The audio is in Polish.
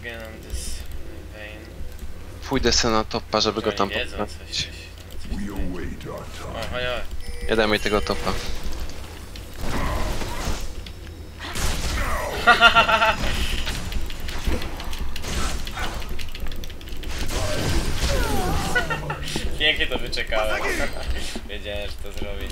again on this vein. Pójdę sobie na topa, żeby go tam Wiedzą coś. poprawić. Oj, oj. Ja dam jej tego topa. Pięknie to wyczekałem. Wiedziałem, że to zrobi.